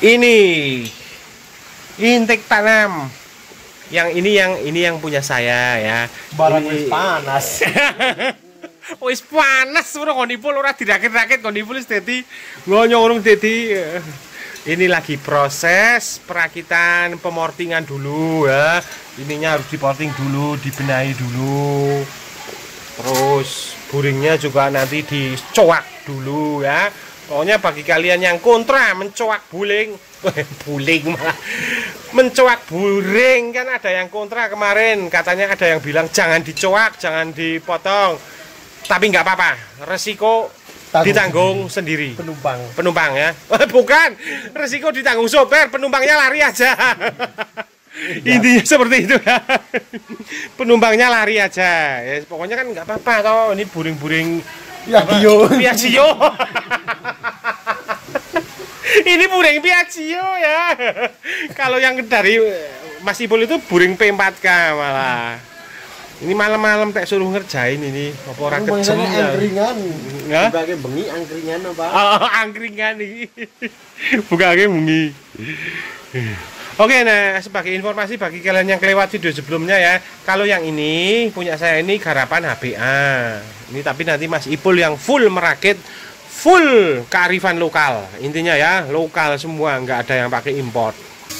Ini intake tanam. Yang ini yang punya saya ya. Barang wis panas. Wis panas ora kondipul ora dirakit-rakit kondipul wis dadi ngonyo urung dadi. Ini lagi proses perakitan pemortingan dulu ya. Ininya harus diporting dulu, dibenahi dulu. Terus buringnya juga nanti dicoak dulu ya. Pokoknya bagi kalian yang kontra mencoak buling, buling malah mencoak buring kan ada yang kontra kemarin. Katanya ada yang bilang jangan dicoak, jangan dipotong. Tapi nggak apa-apa, resiko ditanggung sendiri penumpang ya. Bukan, resiko ditanggung sopir, penumpangnya lari aja. Intinya seperti itu ya. Penumpangnya lari aja ya, pokoknya kan nggak apa-apa toh. Ini buring-buring Piaggio. Ini buring Piaggio ya. Kalau yang dari Mas Ipul itu buring P4K malah. Ini malam-malam tak suruh ngerjain ini. Apa orang kerja angkringan. Ya? Dibagi bengi angkringan apa? Oh, angkringan ini. Bukannya bengi. Oke, nah sebagai informasi bagi kalian yang kelewat video sebelumnya ya. Kalau yang ini punya saya ini garapan HBA. Ini tapi nanti Mas Ipul yang full merakit, full kearifan lokal. Intinya ya, lokal semua, nggak ada yang pakai import.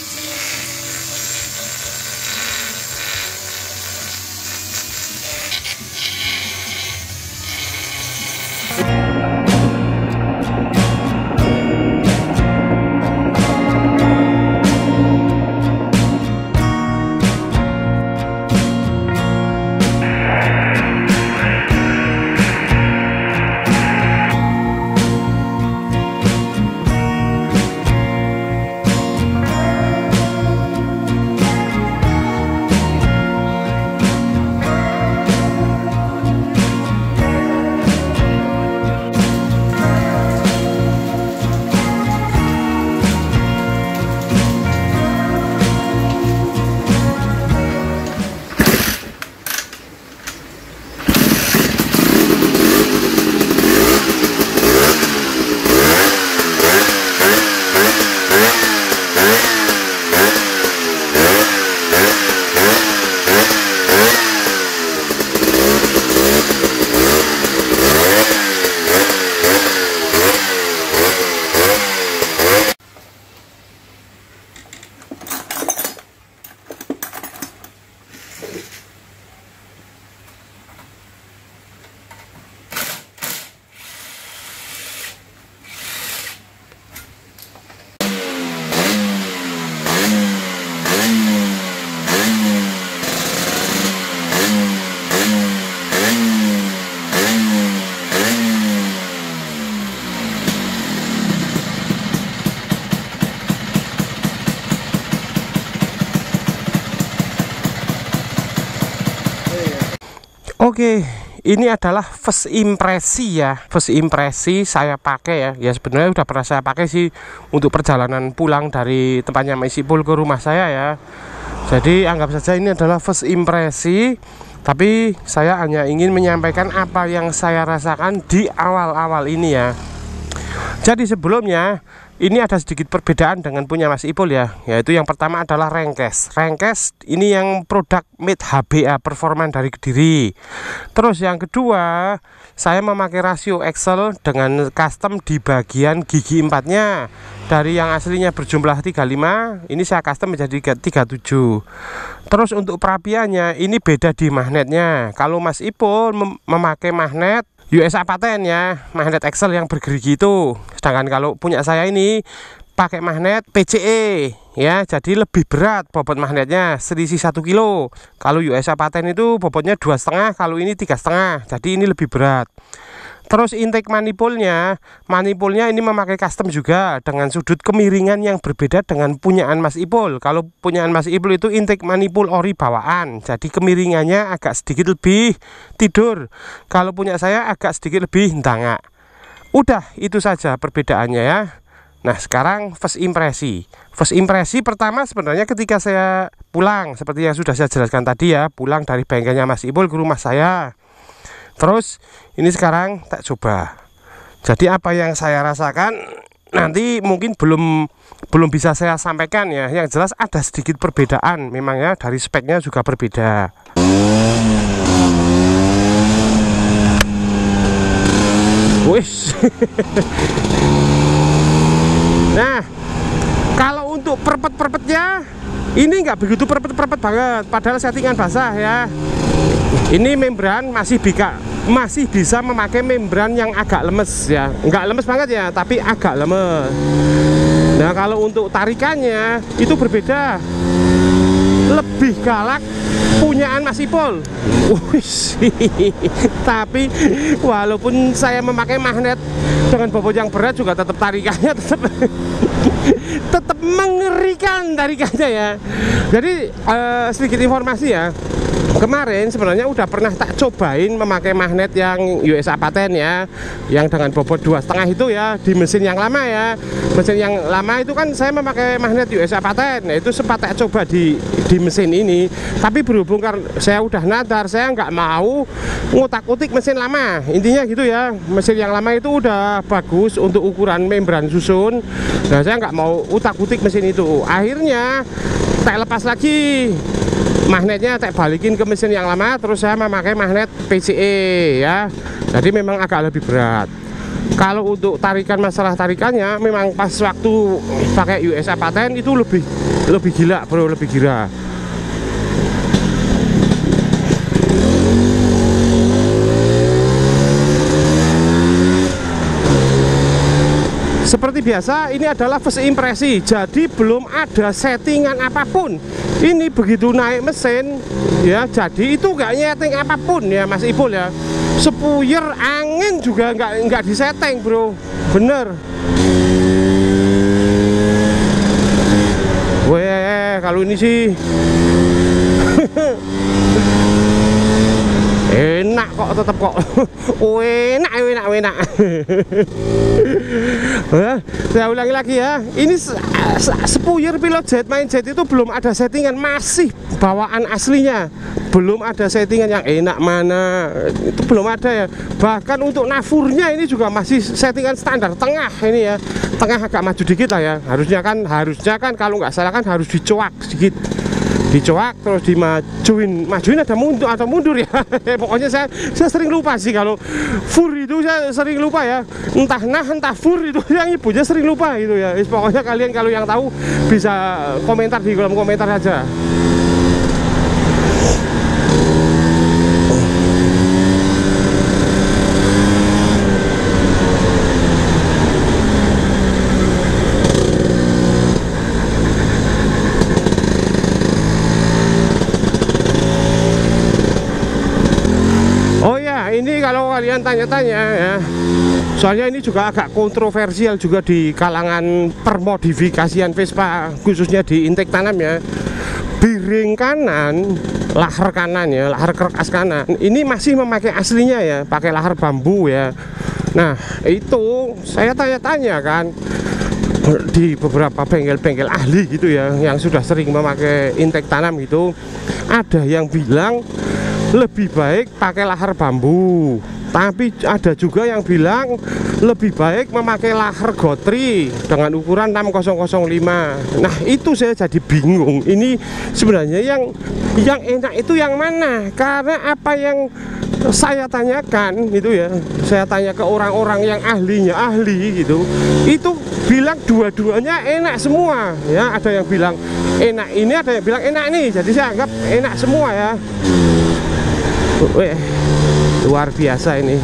Oke, ini adalah first impresi ya. First impresi saya pakai ya. Ya sebenarnya udah pernah saya pakai sih untuk perjalanan pulang dari tempatnya Mas Ipul ke rumah saya ya. Jadi anggap saja ini adalah first impresi. Tapi saya hanya ingin menyampaikan apa yang saya rasakan di awal-awal ini ya. Jadi sebelumnya ini ada sedikit perbedaan dengan punya Mas Ipul ya. Yaitu yang pertama adalah Rengkes. Rengkes ini yang produk made HBA Performan dari Kediri. Terus yang kedua, saya memakai rasio Excel dengan custom di bagian gigi 4-nya. Dari yang aslinya berjumlah 35, ini saya custom menjadi 37. Terus untuk perapiannya ini beda di magnetnya. Kalau Mas Ipul memakai magnet USA paten ya, magnet Excel yang bergerigi itu. Sedangkan kalau punya saya ini pakai magnet PCE ya, jadi lebih berat bobot magnetnya, selisih 1 kilo. Kalau USA paten itu bobotnya 2,5, kalau ini 3,5, jadi ini lebih berat. Terus intake manipulnya ini memakai custom juga dengan sudut kemiringan yang berbeda dengan punyaan Mas Ipul. Kalau punyaan Mas Ipul itu intake manipul ori bawaan, jadi kemiringannya agak sedikit lebih tidur. Kalau punya saya agak sedikit lebih ndangak. Udah itu saja perbedaannya ya. Nah sekarang first impresi. First impresi pertama sebenarnya ketika saya pulang, seperti yang sudah saya jelaskan tadi ya, pulang dari bengkelnya Mas Ipul ke rumah saya. Terus ini sekarang tak coba. Jadi apa yang saya rasakan nanti mungkin belum bisa saya sampaikan ya. Yang jelas ada sedikit perbedaan memang ya, dari speknya juga berbeda. Wis. Nah, kalau untuk perpet-perpetnya ini nggak begitu perpet-perpet banget, padahal settingan basah ya. Ini membran masih bisa memakai membran yang agak lemes ya, nggak lemes banget ya, tapi agak lemes. Nah, kalau untuk tarikannya itu berbeda, lebih galak punyaan Mas Ipul. Tapi walaupun saya memakai magnet dengan bobot yang berat juga tetap tarikannya tetap mengerikan tarikannya ya. Jadi sedikit informasi ya. Kemarin sebenarnya udah pernah tak cobain memakai magnet yang USA paten ya, yang dengan bobot 2,5 itu ya, di mesin yang lama ya. Mesin yang lama itu kan saya memakai magnet USA paten. Nah, itu sempat tak coba di mesin ini. Tapi berhubung karena saya udah nadar, saya nggak mau ngutak-utik mesin lama. Intinya gitu ya, mesin yang lama itu udah bagus untuk ukuran membran susun. Nah, saya nggak mau utak-utik mesin itu. Akhirnya tak lepas lagi magnetnya, tak balikin ke mesin yang lama, terus saya memakai magnet PCE ya. Jadi memang agak lebih berat. Kalau untuk tarikan, masalah tarikannya memang pas waktu pakai USA paten itu lebih gila bro, lebih gila. Seperti biasa, ini adalah first impresi, jadi belum ada settingan apapun. Ini begitu naik mesin ya, jadi itu nggak nyeting apapun ya Mas Ipul ya. Sepuyer angin juga nggak disetting bro, bener. Weh, kalau ini sih enak kok, tetap kok. enak. Saya ulangi lagi ya, ini sepuyer pilot jet main jet itu belum ada settingan, masih bawaan aslinya, belum ada settingan yang enak mana, itu belum ada ya. Bahkan untuk nafurnya ini juga masih settingan standar tengah ini ya, tengah agak maju dikit lah ya. Harusnya kan kalau nggak salah kan harus dicoak sedikit, dicoak terus majuin ada mundur atau mundur ya. Pokoknya saya sering lupa sih, kalau fur itu saya sering lupa ya, entah fur itu yang ibunya sering lupa gitu ya. Pokoknya kalian kalau yang tahu bisa komentar di kolom komentar aja. Ini kalau kalian tanya-tanya ya, soalnya ini juga agak kontroversial juga di kalangan permodifikasian Vespa, khususnya di intake tanam ya. Biring kanan, lahar kanan ya, lahar kerkas kanan, ini masih memakai aslinya ya, pakai lahar bambu ya. Nah, itu saya tanya-tanya kan di beberapa bengkel-bengkel ahli gitu ya, yang sudah sering memakai intake tanam gitu, ada yang bilang lebih baik pakai lahar bambu, tapi ada juga yang bilang lebih baik memakai lahar gotri dengan ukuran 6005. Nah, itu saya jadi bingung. Ini sebenarnya yang enak itu yang mana? Karena apa yang saya tanyakan gitu ya, saya tanya ke orang-orang yang ahli gitu, itu bilang dua-duanya enak semua ya. Ada yang bilang enak ini, ada yang bilang enak nih. Jadi saya anggap enak semua ya. Weh, luar biasa ini.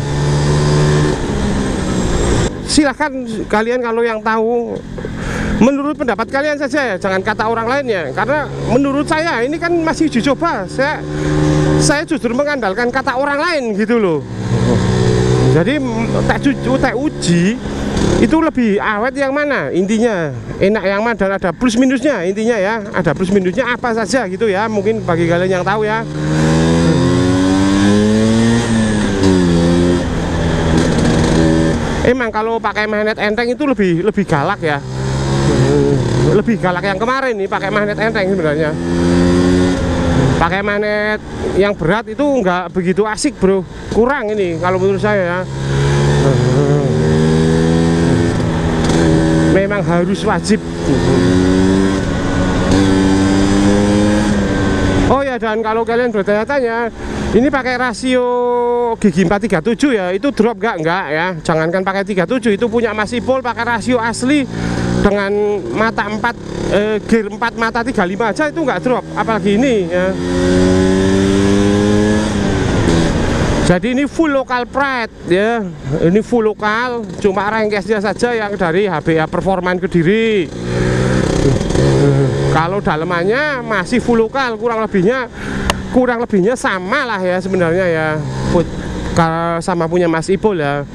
Silahkan kalian kalau yang tahu, menurut pendapat kalian saja ya, jangan kata orang lain ya. Karena menurut saya ini kan masih uji coba. Saya justru mengandalkan kata orang lain gitu loh. Jadi tak uji itu lebih awet yang mana, intinya enak yang mana, dan ada plus minusnya intinya ya. Ada plus minusnya apa saja gitu ya, mungkin bagi kalian yang tahu ya. Emang kalau pakai magnet enteng itu lebih galak ya, lebih galak yang kemarin nih pakai magnet enteng sebenarnya. Pakai magnet yang berat itu nggak begitu asik bro, kurang ini kalau menurut saya ya. memang harus wajib. Oh ya, dan kalau kalian bertanya-tanya, ini pakai rasio gigi 437 ya, itu drop enggak ya. Jangankan pakai 37, itu punya Mas Ipul pakai rasio asli dengan mata 4 gear 4 mata 35 aja itu enggak drop, apalagi ini ya. Jadi ini full local pride ya, ini full lokal, cuma rengkesnya saja yang dari HBA Performance Kediri. Kalau dalemannya masih full lokal, kurang lebihnya sama lah ya sebenarnya ya, sama punya Mas Ipul ya.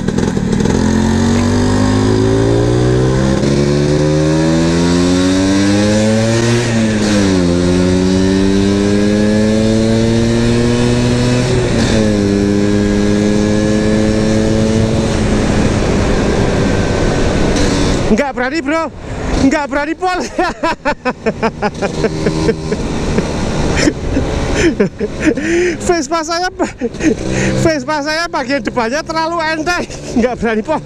Enggak berani bro, enggak berani Pol. Vespa saya bagian depannya terlalu enteng, enggak berani Pol.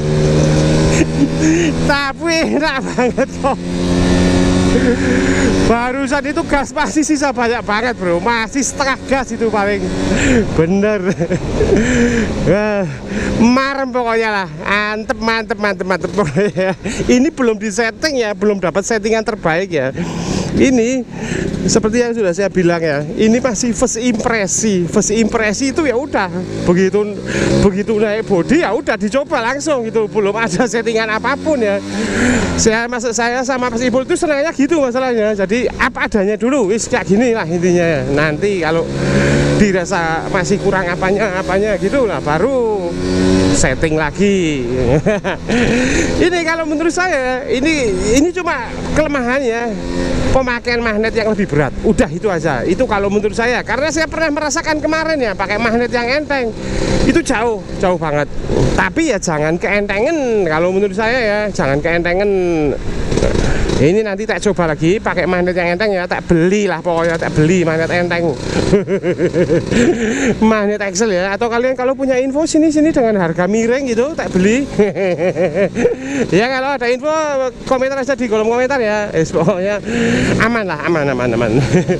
Tapi enak banget kok. Barusan itu gas masih sisa banyak banget bro, masih setengah gas itu paling bener. Marem pokoknya lah, mantep pokoknya. Ini belum disetting ya, belum dapat settingan terbaik ya. Ini seperti yang sudah saya bilang ya, ini masih first impresi itu ya udah begitu naik bodi ya udah dicoba langsung gitu, belum ada settingan apapun ya. Saya sama Mas Ipul itu senangnya gitu masalahnya, jadi apa adanya dulu, wis kayak gini lah intinya ya. Nanti kalau dirasa masih kurang apanya gitu lah baru setting lagi. Ini kalau menurut saya ini cuma kelemahannya, pemakaian magnet yang lebih berat, udah itu aja. Itu kalau menurut saya, karena saya pernah merasakan kemarin ya pakai magnet yang enteng itu jauh banget. Tapi ya jangan keentengan, kalau menurut saya ya jangan keentengan. Ini nanti tak coba lagi pakai magnet yang enteng ya, tak beli lah pokoknya, tak beli magnet enteng. Magnet Excel ya, atau kalian kalau punya info sini dengan harga miring gitu tak beli. Ya kalau ada info komentar aja di kolom komentar ya. Pokoknya aman lah, aman.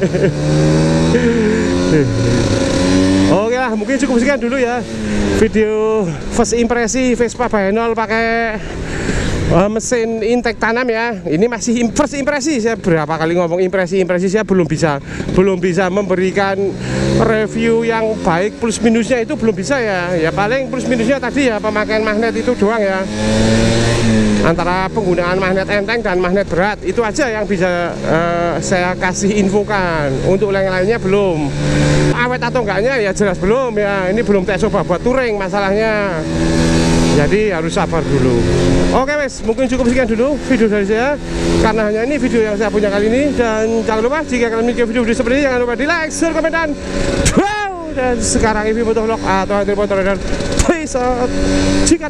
Oke lah, mungkin cukup sekian dulu ya video first impresi Vespa Bahenol pakai mesin intake tanam ya. Ini masih first impresi, saya berapa kali ngomong impresi saya belum bisa memberikan review yang baik, plus minusnya itu belum bisa ya. Ya paling plus minusnya tadi ya pemakaian magnet itu doang ya, antara penggunaan magnet enteng dan magnet berat, itu aja yang bisa saya kasih infokan. Untuk yang lainnya belum awet atau enggaknya ya jelas belum ya, ini belum saya coba buat touring masalahnya, jadi harus sabar dulu. Oke wes, mungkin cukup sekian dulu video dari saya, karena hanya ini video yang saya punya kali ini. Dan jangan lupa jika kalian memiliki video seperti ini, jangan lupa di like, share, komen, dan wow. Dan sekarang ini motovlog atau hadir motor dan peace out. Jika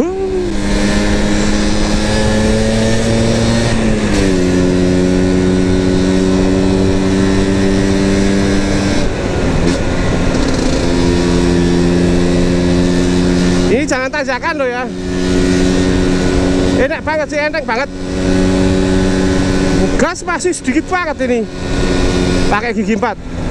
ini jangan tanjakan loh ya. Enak banget sih, enteng banget. Gas masih sedikit banget ini. Pakai gigi 4.